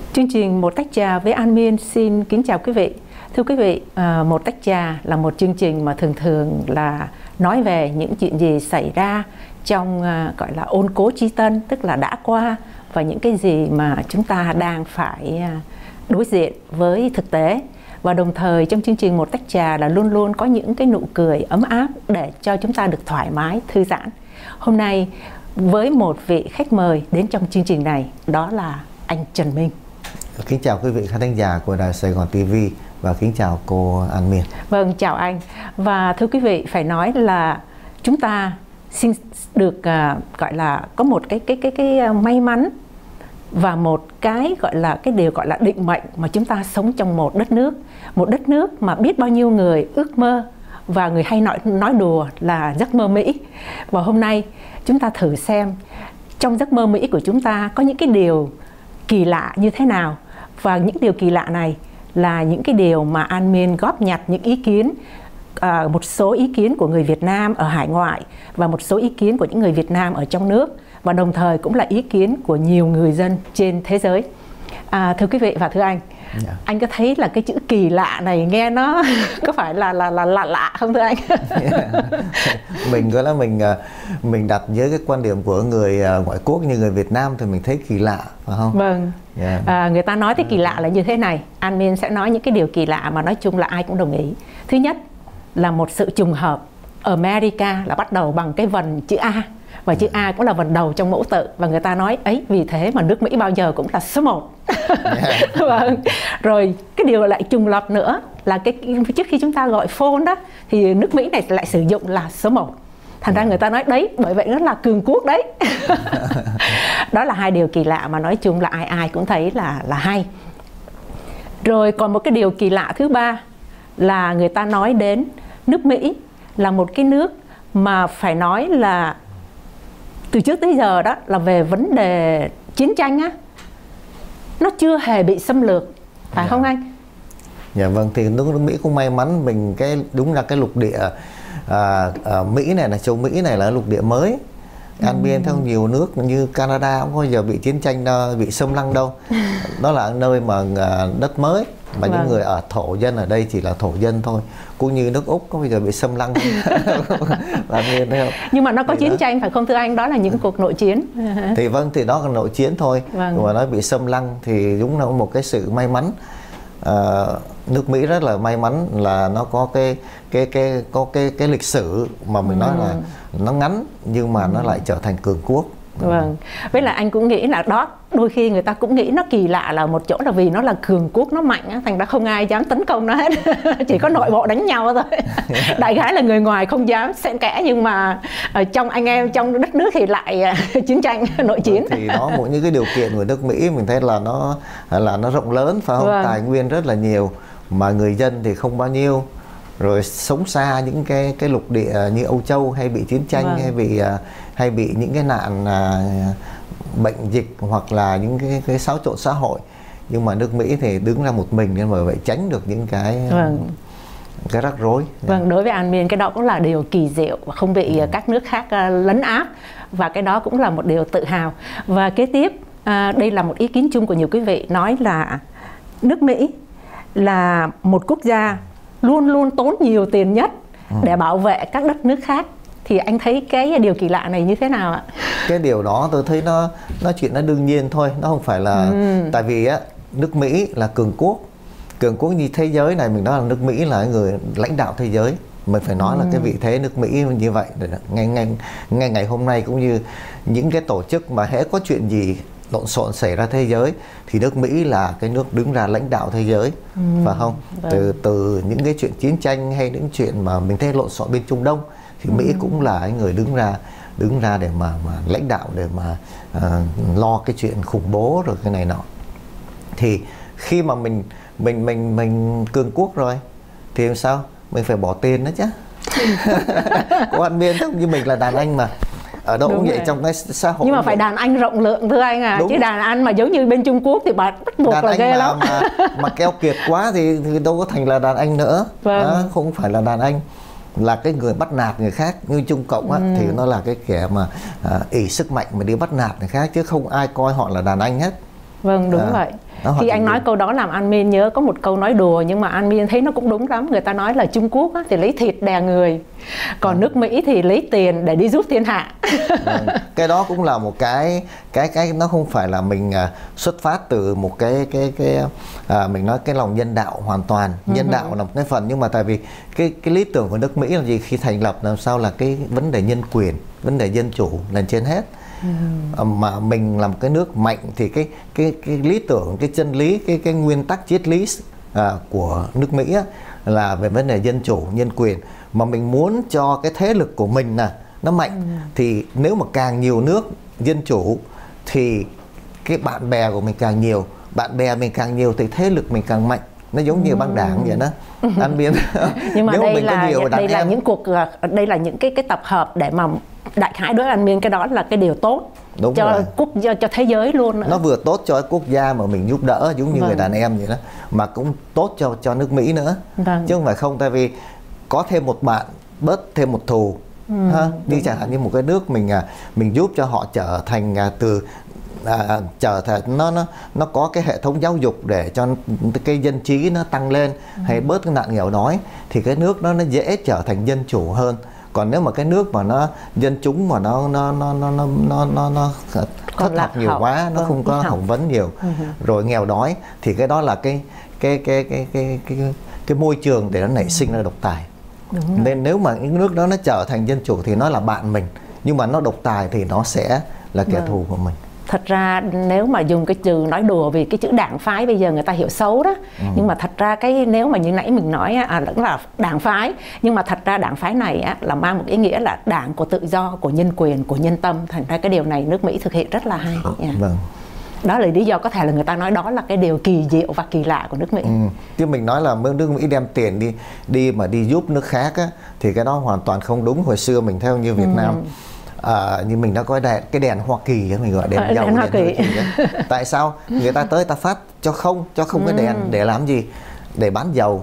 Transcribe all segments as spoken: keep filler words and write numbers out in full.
Chương trình Một Tách Trà với An Miên xin kính chào quý vị. Thưa quý vị, Một Tách Trà là một chương trình mà thường thường là nói về những chuyện gì xảy ra trong gọi là ôn cố tri tân, tức là đã qua, và những cái gì mà chúng ta đang phải đối diện với thực tế. Và đồng thời trong chương trình Một Tách Trà là luôn luôn có những cái nụ cười ấm áp để cho chúng ta được thoải mái, thư giãn. Hôm nay với một vị khách mời đến trong chương trình này, đó là anh Trần Minh. Kính chào quý vị khán thính giả của Đài Sài Gòn ti vi và kính chào cô An Miên. Vâng, chào anh. Và thưa quý vị, phải nói là chúng ta xin được uh, gọi là có một cái cái cái cái may mắn và một cái gọi là cái điều gọi là định mệnh mà chúng ta sống trong một đất nước, một đất nước mà biết bao nhiêu người ước mơ và người hay nói nói đùa là giấc mơ Mỹ. Và hôm nay chúng ta thử xem trong giấc mơ Mỹ của chúng ta có những cái điều kỳ lạ như thế nào, và những điều kỳ lạ này là những cái điều mà An Miên góp nhặt những ý kiến, à, một số ý kiến của người Việt Nam ở hải ngoại và một số ý kiến của những người Việt Nam ở trong nước, và đồng thời cũng là ý kiến của nhiều người dân trên thế giới. À, thưa quý vị và thưa anh, yeah. anh có thấy là cái chữ kỳ lạ này nghe nó có phải là là là lạ lạ không thưa anh? Yeah. Mình gọi là mình mình đặt với cái quan điểm của người ngoại quốc như người Việt Nam thì mình thấy kỳ lạ, phải không? Vâng. Yeah. À, người ta nói tới kỳ lạ là như thế này. An Miên sẽ nói những cái điều kỳ lạ mà nói chung là ai cũng đồng ý. Thứ nhất là một sự trùng hợp. America là bắt đầu bằng cái vần chữ A, và chữ A cũng là vần đầu trong mẫu tự, và người ta nói ấy vì thế mà nước Mỹ bao giờ cũng là số một. Yeah. Vâng. Rồi cái điều lại trùng lập nữa là cái trước khi chúng ta gọi phone đó thì nước Mỹ này lại sử dụng là số một. Thành ra người ta nói đấy, bởi vậy nó là cường quốc đấy. Đó là hai điều kỳ lạ mà nói chung là ai ai cũng thấy là là hay. Rồi còn một cái điều kỳ lạ thứ ba là người ta nói đến nước Mỹ là một cái nước mà phải nói là từ trước tới giờ đó là về vấn đề chiến tranh á, nó chưa hề bị xâm lược, phải yeah. không anh? Dạ vâng, thì nước, nước Mỹ cũng may mắn mình cái đúng là cái lục địa à, à, Mỹ này là châu Mỹ này là lục địa mới. An Miên theo nhiều nước như Canada cũng không bao giờ bị chiến tranh bị xâm lăng đâu. Đó là nơi mà đất mới mà vâng. những người ở thổ dân ở đây chỉ là thổ dân thôi, cũng như nước Úc có bao giờ bị xâm lăng. An Miên thấy không? Nhưng mà nó có thì chiến đó. tranh phải không thưa anh? Đó là những cuộc nội chiến. Thì vâng, thì đó là nội chiến thôi. Vâng. Nhưng mà nó bị xâm lăng thì đúng là một cái sự may mắn. À, nước Mỹ rất là may mắn là nó có cái cái cái có cái cái lịch sử mà mình ừ. nói là nó ngắn nhưng mà nó lại trở thành cường quốc. Vâng. Với là anh cũng nghĩ là đó, đôi khi người ta cũng nghĩ nó kỳ lạ là một chỗ là vì nó là cường quốc, nó mạnh á, thành ra không ai dám tấn công nó hết. Chỉ có nội bộ đánh nhau thôi. Đại khái là người ngoài không dám xen kẽ, nhưng mà ở trong anh em trong đất nước thì lại chiến tranh nội chiến. Thì đó, một những cái điều kiện của nước Mỹ mình thấy là nó là nó rộng lớn, phải không? Vâng. Tài nguyên rất là nhiều mà người dân thì không bao nhiêu. Rồi sống xa những cái cái lục địa như Âu Châu hay bị chiến tranh, vâng. hay bị hay bị những cái nạn uh, bệnh dịch hoặc là những cái cái xáo trộn xã hội, nhưng mà nước Mỹ thì đứng ra một mình nên bởi vậy tránh được những cái vâng. cái rắc rối. Vâng, đối với An Miên cái đó cũng là điều kỳ diệu và không bị ừ. các nước khác uh, lấn áp, và cái đó cũng là một điều tự hào. Và kế tiếp uh, đây là một ý kiến chung của nhiều quý vị, nói là nước Mỹ là một quốc gia luôn luôn tốn nhiều tiền nhất ừ. để bảo vệ các đất nước khác. Thì anh thấy cái điều kỳ lạ này như thế nào ạ? Cái điều đó tôi thấy nó nó chuyện nó đương nhiên thôi, nó không phải là ừ. tại vì á nước Mỹ là cường quốc, cường quốc như thế giới này, mình nói là nước Mỹ là người lãnh đạo thế giới, mình phải nói ừ. là cái vị thế nước Mỹ như vậy. Ngay ngay ngay ngày hôm nay cũng như những cái tổ chức mà hễ có chuyện gì lộn xộn xảy ra thế giới thì nước Mỹ là cái nước đứng ra lãnh đạo thế giới, ừ. phải không? Vâng. Từ từ những cái chuyện chiến tranh hay những chuyện mà mình thấy lộn xộn bên Trung Đông thì ừ. Mỹ cũng là cái người đứng ra đứng ra để mà mà lãnh đạo, để mà uh, lo cái chuyện khủng bố rồi cái này nọ. Thì khi mà mình mình mình mình cường quốc rồi thì làm sao? Mình phải bỏ tiền đó chứ. Có An Miên như mình là đàn anh mà. Ở đâu đúng cũng vậy rồi. Trong cái xã hội. Nhưng mà phải đàn anh rộng lượng thưa anh à. Đúng. Chứ đàn anh mà giống như bên Trung Quốc thì bà bắt buộc đàn là ghê mà, lắm mà, mà keo kiệt quá thì, thì đâu có thành là đàn anh nữa. Vâng. Đó, không phải là đàn anh, là cái người bắt nạt người khác. Như Trung Cộng á, ừ. thì nó là cái kẻ mà à, ỷ sức mạnh mà đi bắt nạt người khác, chứ không ai coi họ là đàn anh hết. Vâng, đúng à. vậy. Khi anh nói câu đó làm An Min nhớ có một câu nói đùa, nhưng mà An Min thấy nó cũng đúng lắm. Người ta nói là Trung Quốc á, thì lấy thịt đè người, còn à. nước Mỹ thì lấy tiền để đi giúp thiên hạ. À, cái đó cũng là một cái cái cái nó không phải là mình uh, xuất phát từ một cái cái cái uh, mình nói cái lòng nhân đạo hoàn toàn. Nhân uh-huh. đạo là một cái phần, nhưng mà tại vì cái cái lý tưởng của nước Mỹ là gì? Khi thành lập làm sao là cái vấn đề nhân quyền, vấn đề dân chủ lên trên hết. Ừ. Mà mình là một cái nước mạnh thì cái cái cái lý tưởng, cái chân lý, cái cái nguyên tắc triết lý à, của nước Mỹ á, là về vấn đề dân chủ, nhân quyền, mà mình muốn cho cái thế lực của mình nè nó mạnh. Ừ. Thì nếu mà càng nhiều nước dân chủ thì cái bạn bè của mình càng nhiều, bạn bè mình càng nhiều thì thế lực mình càng mạnh. Nó giống như băng đảng vậy đó. Anh biết. Nhưng mà đây là đây là những cuộc đây là những cái cái tập hợp để mà đại khái đối với An Min cái đó là cái điều tốt. Đúng cho rồi. quốc cho, cho thế giới luôn nữa. Nó vừa tốt cho quốc gia mà mình giúp đỡ, giống như vâng. người đàn em vậy đó, mà cũng tốt cho cho nước Mỹ nữa. Vâng. Chứ không phải không, tại vì có thêm một bạn bớt thêm một thù. Ừ, ha? Như chẳng hạn như một cái nước mình mình giúp cho họ trở thành từ À, trở thành nó nó nó có cái hệ thống giáo dục để cho cái dân trí nó tăng lên, ừ. hay bớt cái nạn nghèo đói, thì cái nước đó nó dễ trở thành dân chủ hơn. Còn nếu mà cái nước mà nó dân chúng mà nó nó nó nó nó nó nó, nó thất học nhiều học. quá, nó không có phỏng vấn nhiều, ừ. rồi nghèo đói, thì cái đó là cái cái cái cái cái cái cái, cái môi trường để nó nảy sinh ra độc tài. Nên nếu mà những nước đó nó trở thành dân chủ thì nó là bạn mình, nhưng mà nó độc tài thì nó sẽ là kẻ thù của mình. Thật ra nếu mà dùng cái từ nói đùa vì cái chữ đảng phái bây giờ người ta hiểu xấu đó, ừ. nhưng mà thật ra cái nếu mà như nãy mình nói à, vẫn là đảng phái, nhưng mà thật ra đảng phái này á, là mang một ý nghĩa là đảng của tự do, của nhân quyền, của nhân tâm. Thành ra cái điều này nước Mỹ thực hiện rất là hay. Yeah. Vâng. Đó là lý do có thể là người ta nói đó là cái điều kỳ diệu và kỳ lạ của nước Mỹ. Ừ. Chứ mình nói là nước Mỹ đem tiền đi đi mà đi giúp nước khác á, thì cái đó hoàn toàn không đúng. Hồi xưa mình theo như Việt ừ. Nam. À, như mình đã có đèn, cái đèn Hoa Kỳ mình gọi đèn dầu, đèn Hoa Kỳ. Tại sao người ta tới ta phát cho không cho không ừ. cái đèn để làm gì? Để bán dầu.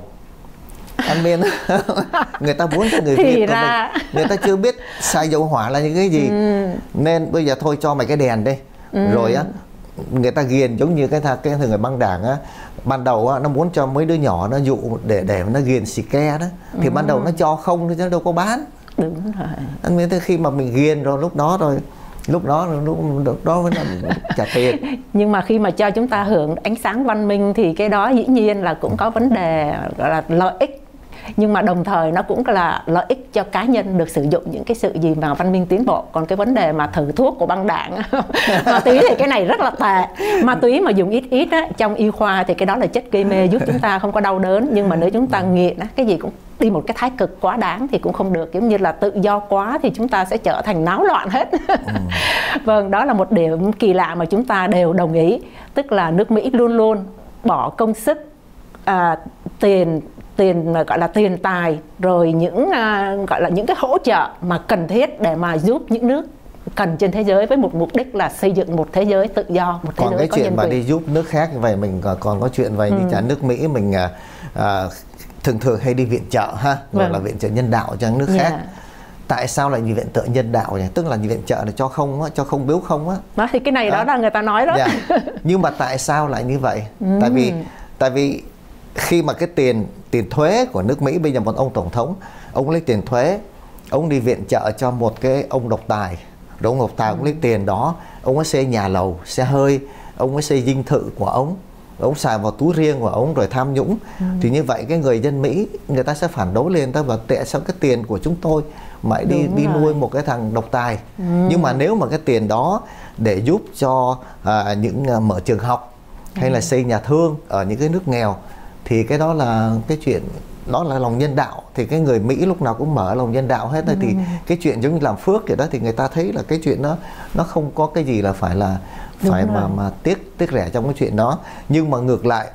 Anh Min, người ta muốn cho người thì Việt ra... của mình, người ta chưa biết xài dầu hỏa là những cái gì, ừ. nên bây giờ thôi cho mày cái đèn đây, ừ. rồi á người ta ghiền, giống như cái cái người băng đảng á, ban đầu á nó muốn cho mấy đứa nhỏ nó dụ để để nó ghiền xì ke đó, thì ừ. ban đầu nó cho không chứ nó đâu có bán. Đúng rồi. Anh biết khi mà mình ghiền rồi lúc đó rồi lúc đó lúc, lúc đó mới là trả tiền. Nhưng mà khi mà cho chúng ta hưởng ánh sáng văn minh thì cái đó dĩ nhiên là cũng có vấn đề gọi là lợi ích, nhưng mà đồng thời nó cũng là lợi ích cho cá nhân được sử dụng những cái sự gì mà văn minh tiến bộ. Còn cái vấn đề mà thử thuốc của băng đảng ma túy thì cái này rất là tệ. Ma túy mà dùng ít ít á, trong y khoa thì cái đó là chất gây mê giúp chúng ta không có đau đớn, nhưng mà nếu chúng ta nghiện á, cái gì cũng đi một cái thái cực quá đáng thì cũng không được. Giống như là tự do quá thì chúng ta sẽ trở thành náo loạn hết. ừ. Vâng, đó là một điểm kỳ lạ mà chúng ta đều đồng ý. Tức là nước Mỹ luôn luôn bỏ công sức, à, tiền tiền gọi là tiền tài, rồi những à, gọi là những cái hỗ trợ mà cần thiết để mà giúp những nước cần trên thế giới với một mục đích là xây dựng một thế giới tự do, một thế còn giới cái chuyện mà đi giúp nước khác như vậy, mình còn có chuyện vậy ừ. như cả nước Mỹ mình à, à, thường thường hay đi viện trợ ha, gọi vâng. là viện trợ nhân đạo cho nước yeah. khác. Tại sao lại như viện trợ nhân đạo nhỉ? Tức là như viện trợ là cho không á, cho không biếu không á. Đó thì cái này đó, đó là người ta nói đó. Yeah. Nhưng mà tại sao lại như vậy? ừ. Tại vì tại vì khi mà cái tiền tiền thuế của nước Mỹ, bây giờ một ông tổng thống, ông lấy tiền thuế, ông đi viện trợ cho một cái ông độc tài, rồi ông độc tài ừ. ông lấy tiền đó, ông ấy xây nhà lầu, xe hơi, ông ấy xây dinh thự của ông, ông xài vào túi riêng của ông rồi tham nhũng. ừ. Thì như vậy cái người dân Mỹ người ta sẽ phản đối lên, ta và tại sao cái tiền của chúng tôi mà đi Đúng đi rồi. nuôi một cái thằng độc tài. ừ. Nhưng mà nếu mà cái tiền đó để giúp cho à, những à, mở trường học hay ừ. là xây nhà thương ở những cái nước nghèo, thì cái đó là cái chuyện, đó là lòng nhân đạo. Thì cái người Mỹ lúc nào cũng mở lòng nhân đạo hết. ừ. Thì cái chuyện giống như làm phước vậy đó, thì người ta thấy là cái chuyện đó nó không có cái gì là phải là phải Đúng mà rồi. mà tiếc tiếc rẻ trong cái chuyện đó. Nhưng mà ngược lại,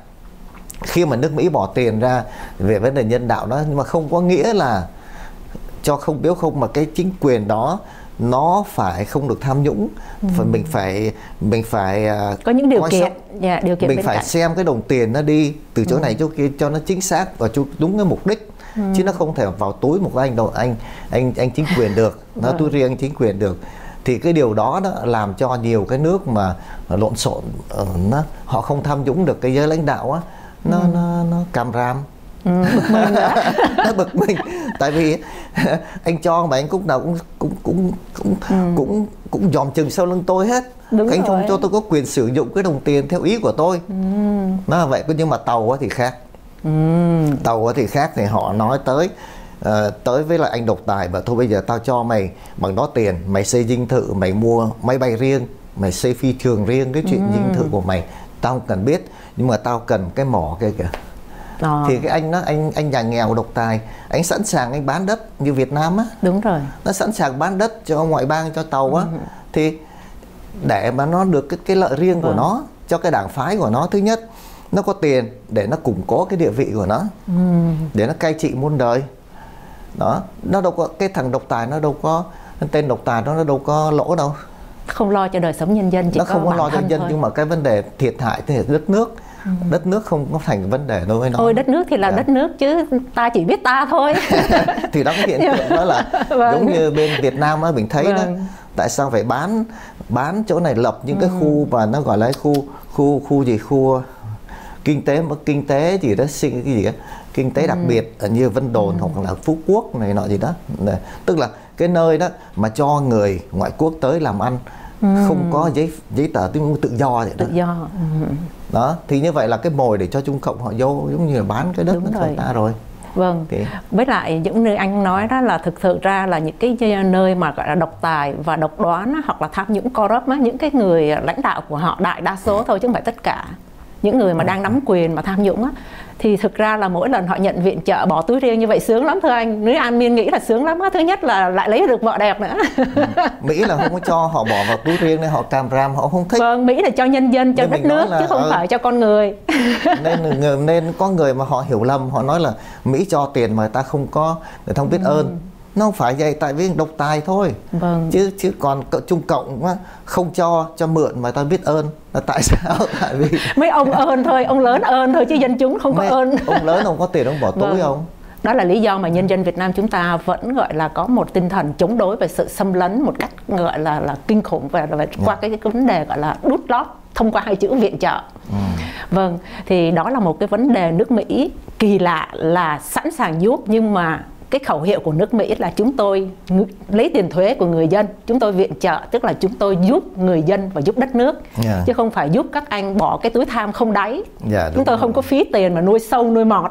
khi mà nước Mỹ bỏ tiền ra về vấn đề nhân đạo đó, nhưng mà không có nghĩa là cho không biếu không, mà cái chính quyền đó nó phải không được tham nhũng. ừ. Và mình phải mình phải có những điều kiện, yeah, điều kiện mình phải cạnh. xem cái đồng tiền nó đi từ chỗ ừ. này chỗ kia cho nó chính xác và đúng cái mục đích. ừ. Chứ nó không thể vào túi một anh đâu anh anh anh chính quyền được, nó túi riêng anh chính quyền được. Thì cái điều đó đó làm cho nhiều cái nước mà lộn xộn, nó họ không tham nhũng được cái giới lãnh đạo á, nó ừ. nó nó càm ram. Ừ, bực mình đó. Nó bực mình tại vì anh cho mà anh cũng nào cũng cũng cũng cũng ừ. cũng cũng dòm chừng sau lưng tôi hết. Đúng anh rồi. Không cho tôi có quyền sử dụng cái đồng tiền theo ý của tôi. Ừ. Nó là vậy. Nhưng mà tàu thì khác. Ừ. Tàu thì khác, thì họ nói tới uh, tới với lại anh độc tài và thôi bây giờ tao cho mày bằng đó tiền, mày xây dinh thự, mày mua máy bay riêng, mày xây phi trường riêng, cái chuyện ừ. dinh thự của mày tao không cần biết, nhưng mà tao cần cái mỏ kia kìa. À. Thì cái anh đó, anh anh nhà nghèo độc tài, anh sẵn sàng anh bán đất như Việt Nam á. Đúng rồi. Nó sẵn sàng bán đất cho ngoại bang, cho tàu á. Ừ. Thì để mà nó được cái, cái lợi riêng của ừ. nó, cho cái đảng phái của nó, thứ nhất nó có tiền để nó củng cố cái địa vị của nó, ừ. để nó cai trị muôn đời. Đó, nó đâu có, cái thằng độc tài nó đâu có, tên độc tài đó nó đâu có lỗ đâu. Không lo cho đời sống nhân dân, chỉ nó có không có lo cho nhân dân thôi. Nhưng mà cái vấn đề thiệt hại thì đất nước. Ừ. Đất nước không có thành vấn đề đối với nó. Ôi đất nước thì là yeah. đất nước chứ ta chỉ biết ta thôi. Thì đó cái hiện tượng đó là vâng. giống như bên Việt Nam á, mình thấy vâng. đó, tại sao phải bán bán chỗ này, lập những ừ. cái khu mà nó gọi là khu khu khu gì khu kinh tế mà kinh tế gì đó, sinh cái gì đó, kinh tế ừ. đặc biệt ở như Vân Đồn ừ. hoặc là Phú Quốc này nọ gì đó. Tức là cái nơi đó mà cho người ngoại quốc tới làm ăn, ừ. không có giấy giấy tờ, tự do vậy đó. Tự do. Ừ. Đó, thì như vậy là cái mồi để cho Trung Cộng họ vô, giống như là bán cái đất của người ta rồi. Vâng. Thì với lại giống như anh nói đó, là thực sự ra là những cái nơi mà gọi là độc tài và độc đoán hoặc là tham nhũng corrupt á, những cái người lãnh đạo của họ đại đa số thôi chứ không phải tất cả. Những người mà đang nắm quyền mà tham nhũng á, thì thực ra là mỗi lần họ nhận viện trợ bỏ túi riêng như vậy sướng lắm thưa anh. Nếu An Miên nghĩ là sướng lắm á, thứ nhất là lại lấy được vợ đẹp nữa. Ừ. Mỹ là không có cho họ bỏ vào túi riêng nên họ càm ram, họ không thích. Vâng, Mỹ là cho nhân dân, cho nên đất nước là, chứ không ừ, phải cho con người. Nên nên có người mà họ hiểu lầm, họ nói là Mỹ cho tiền mà ta không có, người ta không biết ừ. ơn. Nó không phải vậy, tại vì độc tài thôi. Vâng. Chứ chứ còn Trung Cộng không cho cho mượn mà ta biết ơn là tại sao? Tại vì mấy ông ơn thôi, ông lớn ơn thôi chứ dân chúng không mấy có ơn. Ông lớn ông có tiền ông bỏ túi vâng. không? Đó là lý do mà nhân dân Việt Nam chúng ta vẫn gọi là có một tinh thần chống đối về sự xâm lấn một cách gọi là là kinh khủng, và, và qua cái, cái vấn đề gọi là đút lót thông qua hai chữ viện trợ. Ừ. Vâng, thì đó là một cái vấn đề nước Mỹ kỳ lạ là sẵn sàng giúp, nhưng mà cái khẩu hiệu của nước Mỹ là chúng tôi lấy tiền thuế của người dân, chúng tôi viện trợ, tức là chúng tôi giúp người dân và giúp đất nước, yeah. chứ không phải giúp các anh bỏ cái túi tham không đáy. Yeah, chúng tôi rồi. Không có phí tiền mà nuôi sâu nuôi mọt.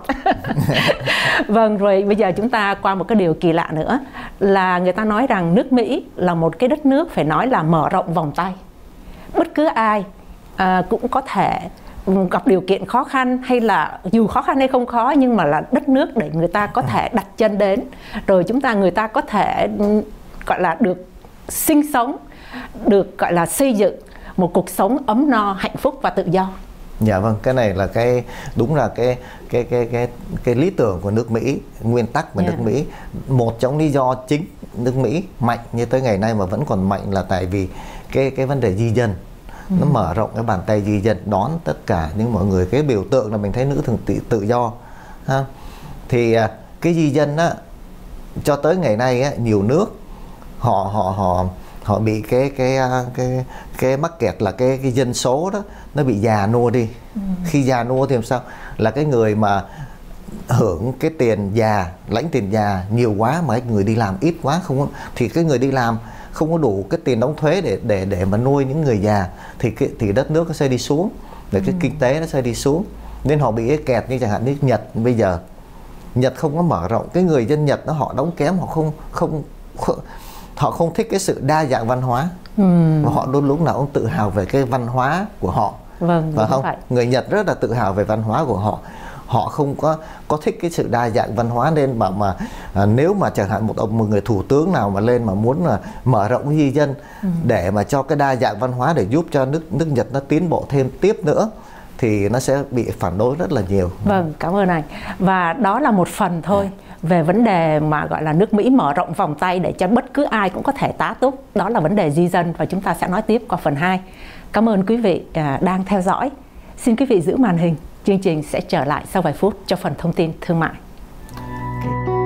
Vâng, rồi bây giờ chúng ta qua một cái điều kỳ lạ nữa là người ta nói rằng nước Mỹ là một cái đất nước phải nói là mở rộng vòng tay. Bất cứ ai à, cũng có thể gặp điều kiện khó khăn, hay là dù khó khăn hay không khó, nhưng mà là đất nước để người ta có thể đặt chân đến, rồi chúng ta người ta có thể gọi là được sinh sống, được gọi là xây dựng một cuộc sống ấm no, hạnh phúc và tự do. Dạ vâng, cái này là cái đúng là cái cái cái cái cái lý tưởng của nước Mỹ, nguyên tắc của yeah. nước Mỹ. Một trong lý do chính nước Mỹ mạnh như tới ngày nay mà vẫn còn mạnh là tại vì cái cái vấn đề di dân. Nó mở rộng cái bàn tay di dân, đón tất cả những mọi người. Cái biểu tượng là mình thấy nữ thường tự, tự do ha. Thì cái di dân á, cho tới ngày nay á, nhiều nước họ họ họ họ bị cái cái cái cái mắc kẹt là cái cái dân số đó nó bị già nua đi. Ừ. Khi già nua thì làm sao? Là cái người mà hưởng cái tiền già, lãnh tiền già nhiều quá mà cái người đi làm ít quá, không có, thì cái người đi làm không có đủ cái tiền đóng thuế để để để mà nuôi những người già, thì cái, thì đất nước nó sẽ đi xuống, để cái ừ. kinh tế nó sẽ đi xuống, nên họ bị cái kẹt. Như chẳng hạn như Nhật bây giờ, Nhật không có mở rộng, cái người dân Nhật nó họ đóng kém, họ không không, không họ không thích cái sự đa dạng văn hóa, ừ. và họ luôn lúc nào cũng tự hào về cái văn hóa của họ. Vâng, và không, vậy. Người Nhật rất là tự hào về văn hóa của họ. Họ không có có thích cái sự đa dạng văn hóa, nên mà mà à, nếu mà chẳng hạn một ông một người thủ tướng nào mà lên mà muốn là mở rộng cái di dân ừ. để mà cho cái đa dạng văn hóa để giúp cho nước nước Nhật nó tiến bộ thêm tiếp nữa, thì nó sẽ bị phản đối rất là nhiều. Vâng, cảm ơn anh. Và đó là một phần thôi về vấn đề mà gọi là nước Mỹ mở rộng vòng tay để cho bất cứ ai cũng có thể tá túc. Đó là vấn đề di dân, và chúng ta sẽ nói tiếp qua phần hai. Cảm ơn quý vị à, đang theo dõi. Xin quý vị giữ màn hình. Chương trình sẽ trở lại sau vài phút cho phần thông tin thương mại. Okay.